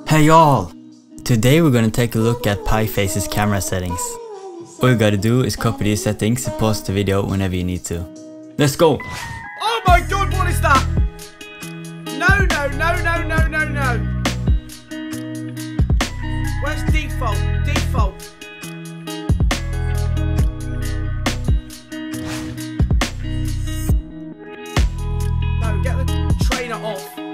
Hey y'all! Today we're gonna take a look at Pieface's camera settings. All you gotta do is copy these settings and pause the video whenever you need to. Let's go! Oh my god, what is that? No. Where's default? No, get the trainer off.